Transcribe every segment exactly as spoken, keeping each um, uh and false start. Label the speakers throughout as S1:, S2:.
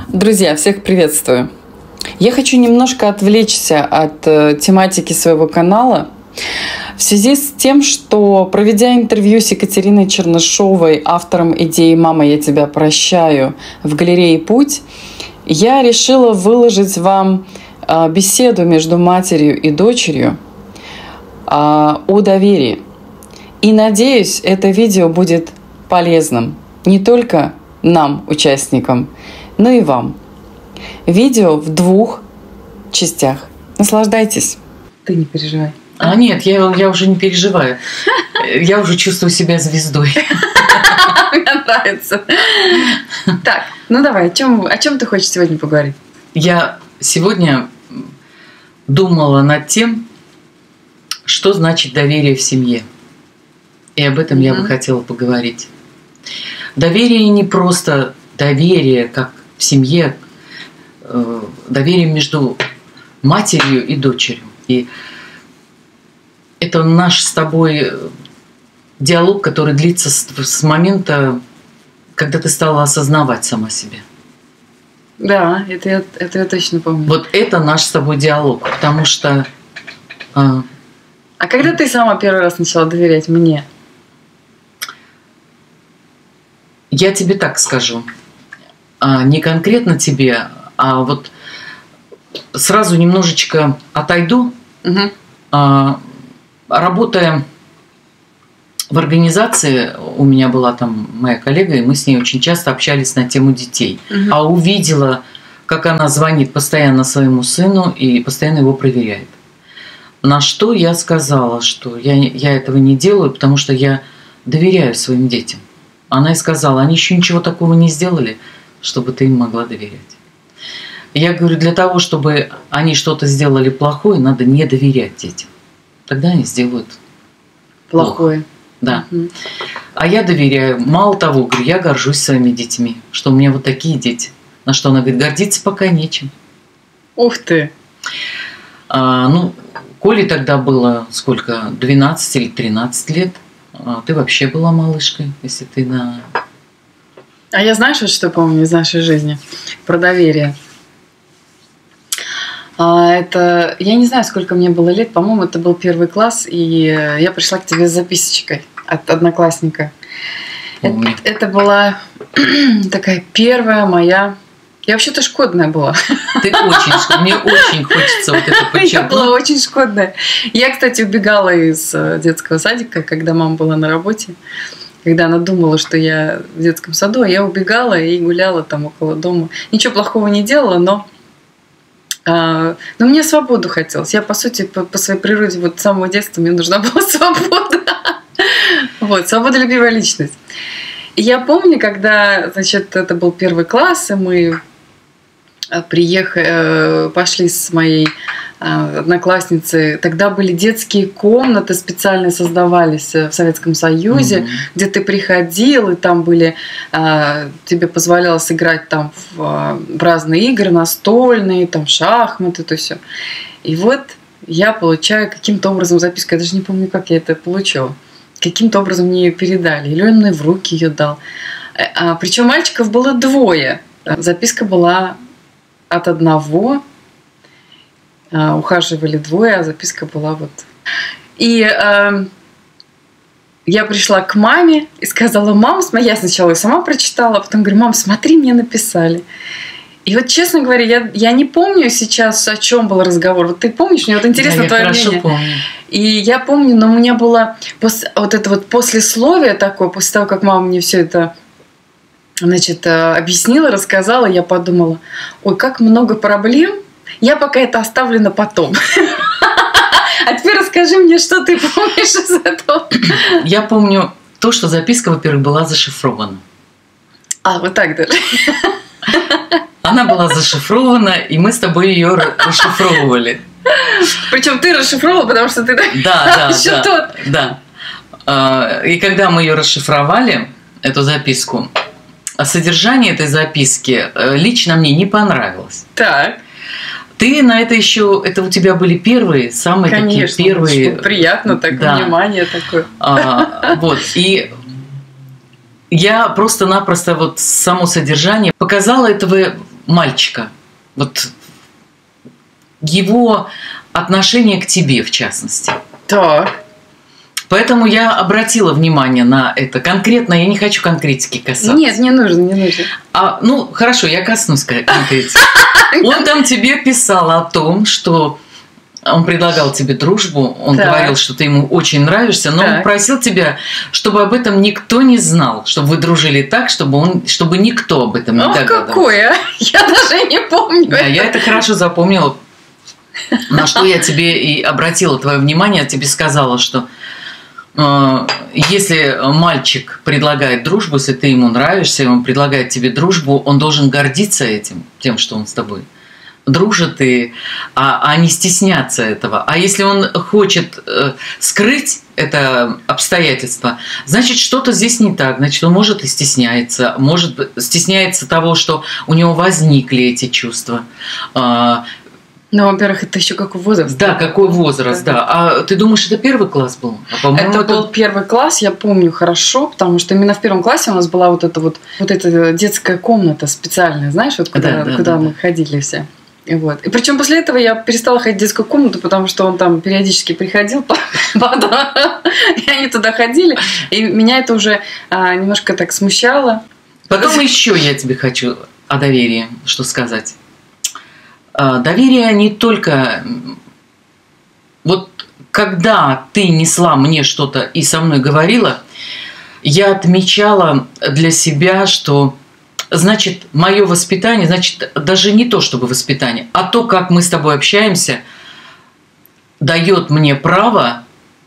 S1: Друзья, всех приветствую. Я хочу немножко отвлечься от э, тематики своего канала в связи с тем, что, проведя интервью с Екатериной Чернышовой, автором идеи «Мама, я тебя прощаю» в галерее «Путь», я решила выложить вам э, беседу между матерью и дочерью э, о доверии. И надеюсь, это видео будет полезным не только нам, участникам, но и вам. Видео в двух частях. Наслаждайтесь. Ты не переживай.
S2: А нет, я, я уже не переживаю. Я уже чувствую себя звездой.
S1: Мне нравится. Так, ну давай, о чем, о чем ты хочешь сегодня поговорить?
S2: Я сегодня думала над тем, что значит доверие в семье. И об этом mm-hmm. я бы хотела поговорить. Доверие не просто доверие, как в семье, доверие между матерью и дочерью. И это наш с тобой диалог, который длится с, с момента, когда ты стала осознавать сама себя.
S1: Да, это я, это я точно помню.
S2: Вот это наш с тобой диалог, потому что...
S1: А, а когда ты сама первый раз начала доверять мне?
S2: Я тебе так скажу. А, не конкретно тебе, а вот сразу немножечко отойду.
S1: Угу.
S2: А, работая в организации, у меня была там моя коллега, и мы с ней очень часто общались на тему детей.
S1: Угу.
S2: А увидела, как она звонит постоянно своему сыну и постоянно его проверяет. На что я сказала, что я, я этого не делаю, потому что я доверяю своим детям. Она и сказала, они еще ничего такого не сделали, чтобы ты им могла доверять. Я говорю, для того, чтобы они что-то сделали плохое, надо не доверять детям. Тогда они сделают
S1: плохое.
S2: Плохо. Да.
S1: Угу.
S2: А я доверяю. Мало того, говорю, я горжусь своими детьми, что у меня вот такие дети. На что она говорит, гордиться пока нечем.
S1: Ух ты!
S2: А, ну, Коле тогда было сколько, двенадцать или тринадцать лет. А ты вообще была малышкой, если ты на...
S1: А я знаешь, вот что помню из нашей жизни? Про доверие. А это... Я не знаю, сколько мне было лет. По-моему, это был первый класс, и я пришла к тебе с записочкой от одноклассника. Это, это была такая первая моя... Я вообще-то шкодная была.
S2: Ты очень шкодная. Мне очень хочется вот это подчеркнуть.
S1: Я была очень шкодная. Я, кстати, убегала из детского садика, когда мама была на работе. Когда она думала, что я в детском саду, а я убегала и гуляла там около дома. Ничего плохого не делала, но, а, но мне свободу хотелось. Я, по сути, по, по своей природе вот с самого детства мне нужна была свобода. Вот, свободолюбивая личность. И я помню, когда, значит, это был первый класс, и мы приехали, пошли с моей одноклассницей. Тогда были детские комнаты, специально создавались в Советском Союзе, mm-hmm. где ты приходил, и там были, тебе позволялось играть там в, в разные игры, настольные, там шахматы, то все. И вот я получаю каким-то образом записку, я даже не помню, как я это получила. Каким-то образом мне ее передали, или он мне в руки ее дал. Причем мальчиков было двое. Записка была от одного, ухаживали двое, а записка была вот. И э, я пришла к маме и сказала, мам, я сначала ее сама прочитала, а потом говорю, мам, смотри, мне написали. И вот, честно говоря, я, я не помню сейчас, о чем был разговор. Вот ты помнишь? Мне вот интересно, да, твое
S2: я
S1: мнение.
S2: Помню.
S1: И я помню, но у меня было пос, вот это вот послесловие такое, после того, как мама мне все это, значит, объяснила, рассказала, я подумала, ой, как много проблем, я пока это оставлю на потом. А теперь расскажи мне, что ты помнишь из этого.
S2: Я помню то, что записка, во-первых, была зашифрована.
S1: А, вот так даже.
S2: Она была зашифрована, и мы с тобой ее расшифровывали.
S1: Причем ты расшифровала, потому что ты
S2: да, да,
S1: еще
S2: да,
S1: тот.
S2: Да. И когда мы ее расшифровали, эту записку, содержание этой записки лично мне не понравилось.
S1: Так.
S2: Ты на это еще, это у тебя были первые, самые
S1: Конечно,
S2: такие первые.
S1: Приятно такое, да. Внимание такое.
S2: А, вот, и я просто-напросто вот само содержание показала этого мальчика, вот его отношение к тебе, в частности.
S1: Так.
S2: Поэтому я обратила внимание на это. Конкретно я не хочу конкретики касаться.
S1: Нет, не нужно, не нужно.
S2: А, ну, хорошо, я коснусь конкретики. Он там тебе писал о том, что он предлагал тебе дружбу, он так. говорил, что ты ему очень нравишься, но так. он просил тебя, чтобы об этом никто не знал, чтобы вы дружили так, чтобы, он, чтобы никто об этом не
S1: Ох,
S2: догадывался.
S1: Какое? Я даже не помню.
S2: Да, я это хорошо запомнила. На что я тебе и обратила твое внимание, я тебе сказала, что э, если мальчик предлагает дружбу, если ты ему нравишься, и он предлагает тебе дружбу, он должен гордиться этим, тем, что он с тобой дружит, и, а, а не стесняться этого. А если он хочет э, скрыть это обстоятельство, значит, что-то здесь не так. Значит, он может и стесняется, может стесняется того, что у него возникли эти чувства. Э,
S1: Ну, во-первых, это еще какой возраст?
S2: Да, какой возраст, да. да. А ты думаешь, это первый класс был? А,
S1: это, это был первый класс, я помню хорошо, потому что именно в первом классе у нас была вот эта вот, вот эта детская комната специальная, знаешь, вот куда, да, да, куда да, мы да. ходили все. Вот. И причем после этого я перестала ходить в детскую комнату, потому что он там периодически приходил, и они туда ходили, и меня это уже немножко так смущало.
S2: Потом еще я тебе хочу о доверии что сказать. Доверие не только... Вот когда ты несла мне что-то и со мной говорила, я отмечала для себя, что, значит, мое воспитание, значит, даже не то, чтобы воспитание, а то, как мы с тобой общаемся, дает мне право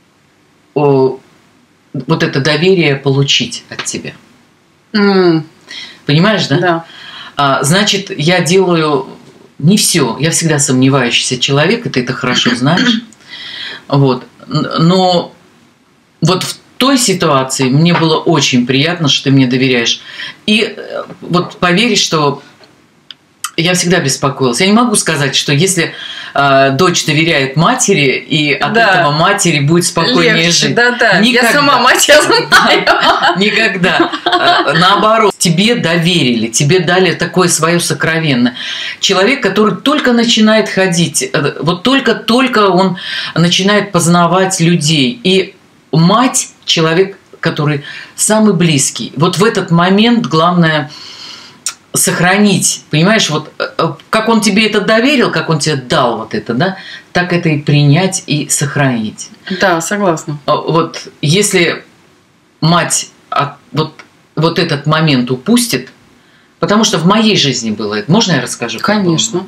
S2: о, вот это доверие получить от тебя.
S1: Mm.
S2: Понимаешь, да?
S1: Да.
S2: А, значит, я делаю... Не все. Я всегда сомневающийся человек, и ты это хорошо знаешь. Вот. Но вот в той ситуации мне было очень приятно, что ты мне доверяешь. И вот поверь, что я всегда беспокоилась. Я не могу сказать, что если э, дочь доверяет матери, и от да. этого матери будет спокойнее Легче, жить.
S1: Да, да.
S2: Никогда.
S1: Я сама мать, я знаю.
S2: Никогда. Наоборот, тебе доверили, тебе дали такое свое сокровенное. Человек, который только начинает ходить, вот только-только он начинает познавать людей. И мать – человек, который самый близкий. Вот в этот момент главное – сохранить, понимаешь, вот как он тебе это доверил, как он тебе дал вот это, да, так это и принять и сохранить.
S1: Да, согласна.
S2: Вот если мать вот, вот этот момент упустит, потому что в моей жизни было это, можно я расскажу?
S1: Конечно.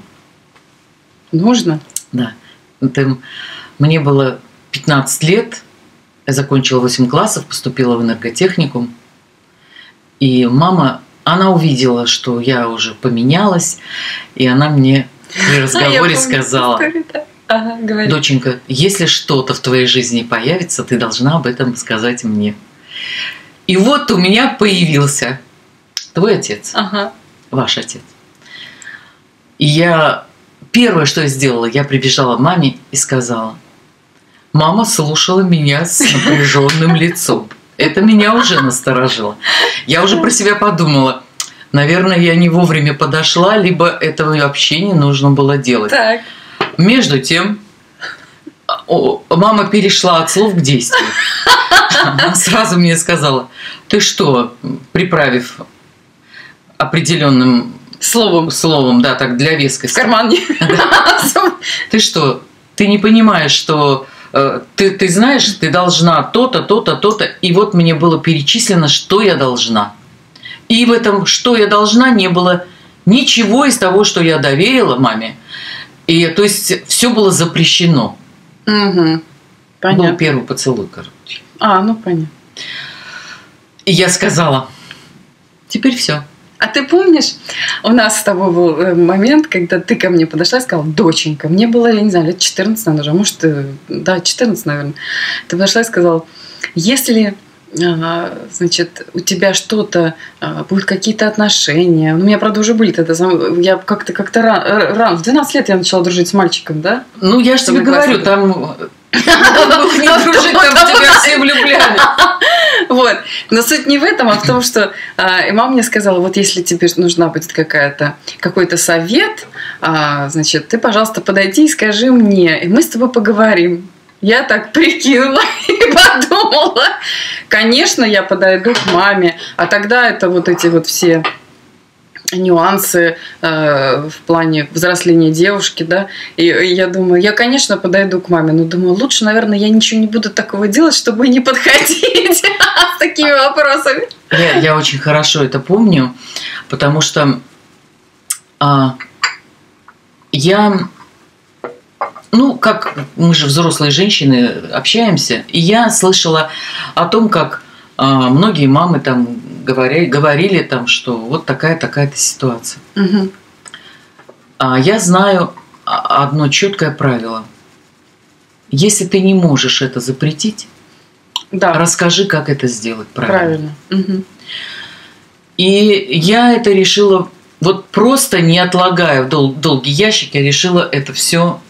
S1: Нужно.
S2: Да. Это, мне было пятнадцать лет, я закончила восемь классов, поступила в энерготехникум, и мама... Она увидела, что я уже поменялась, и она мне при разговоре сказала:
S1: ага,
S2: доченька, если что-то в твоей жизни появится, ты должна об этом сказать мне. И вот у меня появился твой отец,
S1: ага.
S2: ваш отец. И я первое, что я сделала, я прибежала к маме и сказала. Мама слушала меня с напряженным лицом. Это меня уже насторожило. Я уже про себя подумала, наверное, я не вовремя подошла, либо этого вообще не нужно было делать.
S1: Так.
S2: Между тем, мама перешла от слов к действию. Она сразу мне сказала: ты что, приправив определенным
S1: словом,
S2: словом, да, так для вескости.
S1: В карман.
S2: Ты что, ты не понимаешь, что... Ты, ты знаешь, ты должна то-то, то-то, то-то. И вот мне было перечислено, что я должна. И в этом, что я должна, не было ничего из того, что я доверила маме. И то есть все было запрещено.
S1: Угу. Понятно.
S2: Был первый поцелуй, короче.
S1: А, ну понятно.
S2: И я сказала: теперь все.
S1: А ты помнишь, у нас с тобой был момент, когда ты ко мне подошла и сказала: доченька, мне было, я не знаю, лет четырнадцать, наверное, уже, может, да, четырнадцать, наверное. Ты подошла и сказала: если, значит, у тебя что-то, будут какие-то отношения, ну, у меня, правда, уже были тогда, я как-то как-то рано, рано, в двенадцать лет я начала дружить с мальчиком, да?
S2: Ну, я же тебе говорю, там Было не дружить, там в тебя все влюблялись.
S1: Вот. Но суть не в этом, а в том, что а, и мама мне сказала, вот если тебе нужна будет какая-то, какой-то совет, а, значит, ты, пожалуйста, подойди и скажи мне, и мы с тобой поговорим. Я так прикинула и подумала, конечно, я подойду к маме, а тогда это вот эти вот все нюансы э, в плане взросления девушки, да, и, и я думаю, я, конечно, подойду к маме, но думаю, лучше, наверное, я ничего не буду такого делать, чтобы не подходить с такими вопросами.
S2: Я, я очень хорошо это помню, потому что а, я, ну, как мы же взрослые женщины общаемся, и я слышала о том, как а, многие мамы там говорили, говорили там, что вот такая-такая-то ситуация.
S1: Угу.
S2: А я знаю одно четкое правило. Если ты не можешь это запретить,
S1: да.
S2: расскажи, как это сделать правильно.
S1: Правильно. Угу.
S2: И я это решила, вот просто не отлагая в дол- долгий ящик, я решила это все,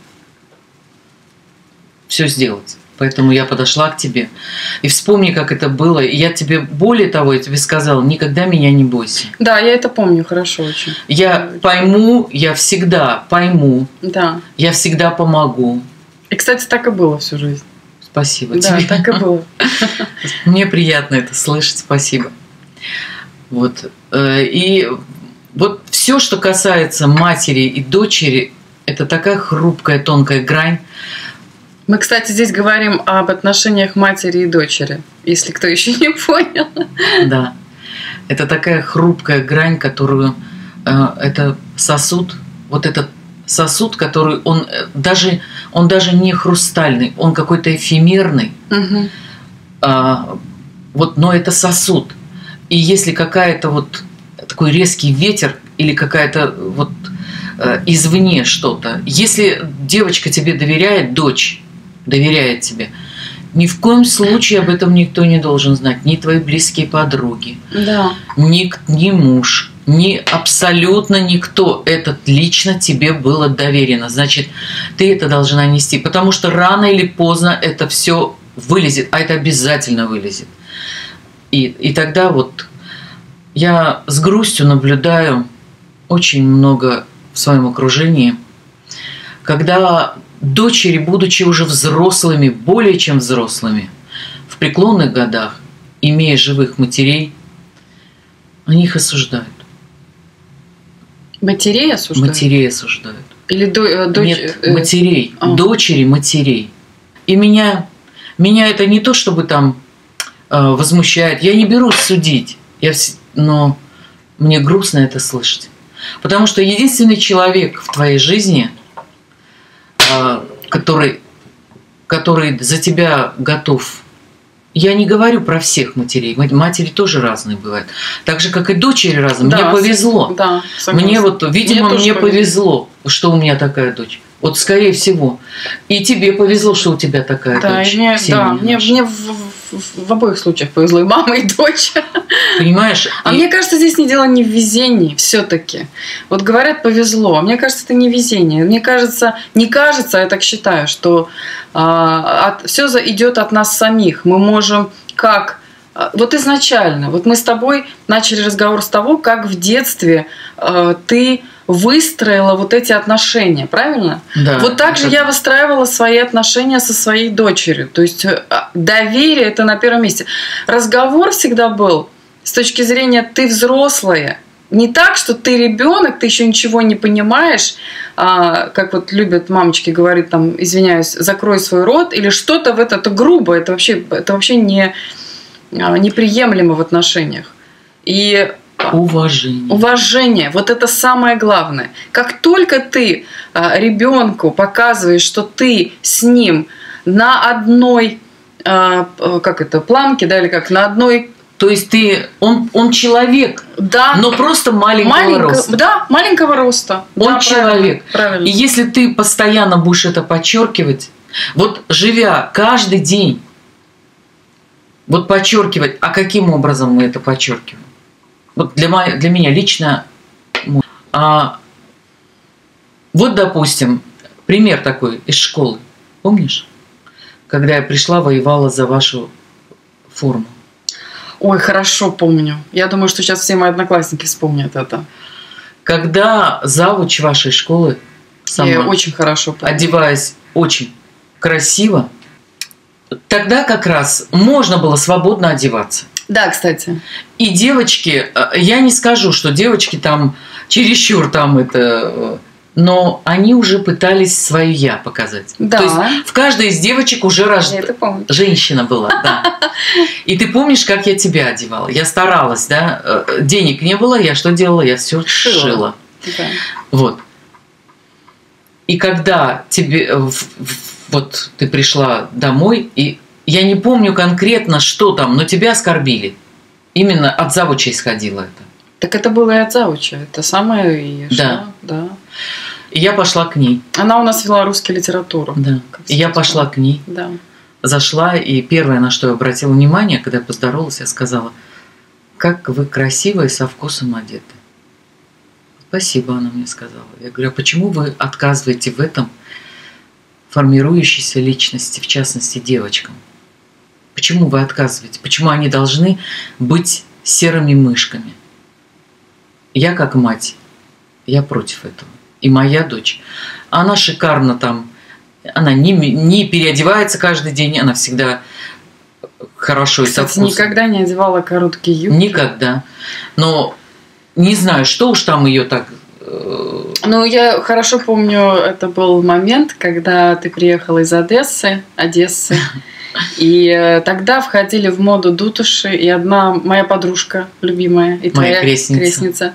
S2: все сделать. Поэтому я подошла к тебе. И вспомни, как это было. И я тебе, более того, я тебе сказала, никогда меня не бойся.
S1: Да, я это помню хорошо очень.
S2: Я
S1: очень.
S2: пойму, я всегда пойму.
S1: Да.
S2: Я всегда помогу.
S1: И, кстати, так и было всю жизнь.
S2: Спасибо
S1: да,
S2: тебе.
S1: Да, так и было.
S2: Мне приятно это слышать. Спасибо. Вот. И вот все, что касается матери и дочери, это такая хрупкая, тонкая грань.
S1: Мы, кстати, здесь говорим об отношениях матери и дочери, если кто еще не понял.
S2: Да. Это такая хрупкая грань, которую э, это сосуд, вот этот сосуд, который он даже, он даже не хрустальный, он какой-то эфемерный.
S1: Угу.
S2: А, вот, но это сосуд. И если какая-то вот такой резкий ветер или какая-то вот э, извне что-то, если девочка тебе доверяет, дочь доверяет тебе, ни в коем случае об этом никто не должен знать. Ни твои близкие подруги,
S1: да.
S2: ни, ни муж, ни абсолютно никто. Это лично тебе было доверено. Значит, ты это должна нести. Потому что рано или поздно это все вылезет, а это обязательно вылезет. И, и тогда вот я с грустью наблюдаю очень много в своем окружении, когда дочери, будучи уже взрослыми, более чем взрослыми, в преклонных годах, имея живых матерей, они их осуждают.
S1: Матерей осуждают?
S2: Матерей осуждают.
S1: Или до, дочь...
S2: Нет, матерей.
S1: А.
S2: Дочери матерей. И меня, меня это не то, чтобы там э, возмущает. Я не берусь судить. Я вс... Но мне грустно это слышать. Потому что единственный человек в твоей жизни, который, который за тебя готов. Я не говорю про всех матерей. Матери тоже разные бывают. Так же, как и дочери разные.
S1: Да,
S2: мне повезло.
S1: Да,
S2: мне вот, видимо, мне, мне повезло,
S1: повезло,
S2: что у меня такая дочь. Вот, скорее всего. И тебе повезло, что у тебя такая
S1: да,
S2: дочь.
S1: Мне, да, мне, мне в, в, в обоих случаях повезло. И мама, и дочь.
S2: Понимаешь?
S1: А и... мне кажется, здесь не дело не в везении все-таки. Вот говорят, повезло. А мне кажется, это не везение. Мне кажется, не кажется, я так считаю, что а, от, все идет от нас самих. Мы можем как... Вот изначально, вот мы с тобой начали разговор с того, как в детстве э, ты выстроила вот эти отношения, правильно?
S2: Да.
S1: Вот так же я выстраивала свои отношения со своей дочерью. То есть доверие – это на первом месте. Разговор всегда был с точки зрения «ты взрослая». Не так, что ты ребенок, ты еще ничего не понимаешь, а, как вот любят мамочки говорить, там, извиняюсь, закрой свой рот, или что-то в это, это грубо, это вообще, это вообще не... неприемлемо в отношениях. И
S2: уважение.
S1: Уважение. Вот это самое главное. Как только ты ребенку показываешь, что ты с ним на одной, как это, планке, да, или как на одной...
S2: То есть ты, он, он человек,
S1: да,
S2: но просто маленького
S1: маленько,
S2: роста.
S1: Да, маленького роста.
S2: Он
S1: да,
S2: человек.
S1: Правильно, правильно.
S2: И если ты постоянно будешь это подчеркивать, вот живя каждый день, вот подчеркивать, а каким образом мы это подчеркиваем? Вот для, моя, для меня лично, а, вот, допустим, пример такой из школы. Помнишь? когда я пришла, воевала за вашу форму.
S1: Ой, хорошо помню. Я думаю, что сейчас все мои одноклассники вспомнят это.
S2: Когда завуч вашей школы сама,
S1: я очень хорошо помню,
S2: одеваясь очень красиво, тогда как раз можно было свободно одеваться.
S1: Да, кстати.
S2: И девочки, я не скажу, что девочки там чересчур там это, но они уже пытались свое «я» показать.
S1: Да.
S2: То есть в каждой из девочек уже рож... женщина была, да. И ты помнишь, как я тебя одевала? Я старалась, да? Денег не было, я что делала? Я все шила. шила.
S1: Да.
S2: Вот. И когда тебе вот ты пришла домой, и я не помню конкретно, что там, но тебя оскорбили. Именно от завуча исходило это.
S1: Так это было и от завуча. Это самое и
S2: да.
S1: да.
S2: И я пошла к ней.
S1: Она у нас вела русскую литературу.
S2: Да. И я пошла к ней.
S1: Да.
S2: Зашла, и первое, на что я обратила внимание, когда я поздоровалась, я сказала: как вы красиво и со вкусом одеты. Спасибо, она мне сказала. Я говорю: а почему вы отказываете в этом формирующейся личности, в частности девочкам? Почему вы отказываете? Почему они должны быть серыми мышками? Я как мать, я против этого. И моя дочь, она шикарно там, она не, не переодевается каждый день, она всегда хорошо и со вкусом.
S1: Никогда не одевала короткие юбки?
S2: Никогда. Но не знаю, что уж там ее так...
S1: Ну, я хорошо помню, это был момент, когда ты приехала из Одессы, Одессы, и тогда входили в моду дутуши, и одна моя подружка любимая, и твоя крестница, крестница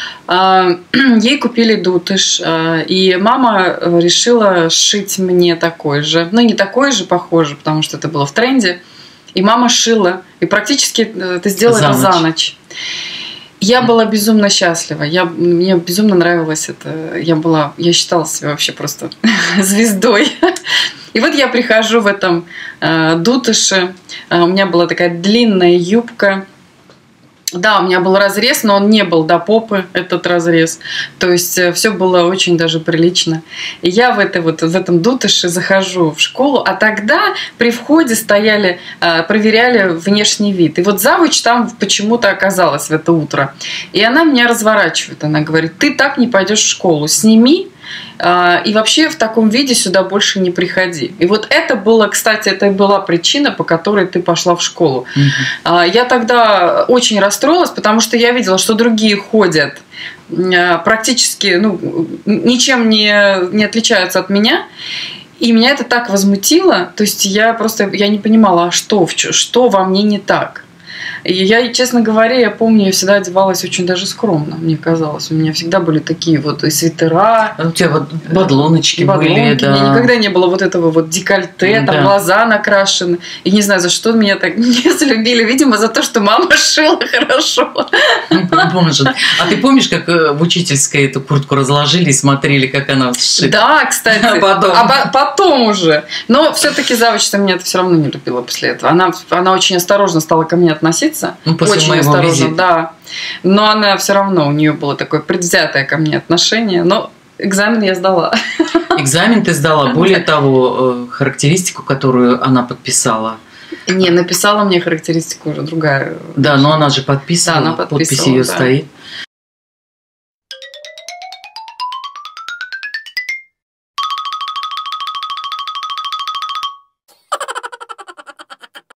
S1: ей купили дутыш, и мама решила сшить мне такой же, ну, не такой же, похожий, потому что это было в тренде, и мама шила, и практически ты сделала это за ночь. Я была безумно счастлива. Я, мне безумно нравилось это. Я была, я считала себя вообще просто звездой. И вот я прихожу в этом э, дутыше. Э, у меня была такая длинная юбка. Да, у меня был разрез, но он не был до попы, этот разрез. То есть э, все было очень даже прилично. И я в, это, вот, в этом дутыше захожу в школу, а тогда при входе стояли, э, проверяли внешний вид. И вот завуч там почему-то оказалась в это утро. И она меня разворачивает. Она говорит: ты так не пойдешь в школу, сними. И вообще в таком виде сюда больше не приходи. И вот это было, кстати, это и была причина, по которой ты пошла в школу. Mm-hmm. Я тогда очень расстроилась, потому что я видела, что другие ходят практически, ну, ничем не, не отличаются от меня. И меня это так возмутило. То есть я просто я не понимала, а что, что во мне не так. И я, честно говоря, я помню, я всегда одевалась очень даже скромно, мне казалось. У меня всегда были такие вот и свитера.
S2: У тебя вот бадлоночки, бадлонки были, да.
S1: У меня никогда не было вот этого вот декольте, да. Там глаза накрашены. И не знаю, за что меня так не залюбили. Видимо, за то, что мама шила хорошо.
S2: Может. А ты помнишь, как в учительской эту куртку разложили и смотрели, как она сшита?
S1: Да, кстати.
S2: А потом,
S1: а потом уже. Но все-таки завуч меня это все равно не любила после этого. Она, она очень осторожно стала ко мне относиться.
S2: Ну, после
S1: очень
S2: моего
S1: осторожно,
S2: визита.
S1: Да. Но она все равно, у нее было такое предвзятое ко мне отношение. Но экзамен я сдала.
S2: Экзамен ты сдала. Более того, характеристику, которую она подписала.
S1: Не, написала мне характеристику уже другая.
S2: Да, но она же подписывала.
S1: Да, она подписывала,
S2: подпись ее
S1: да.
S2: стоит.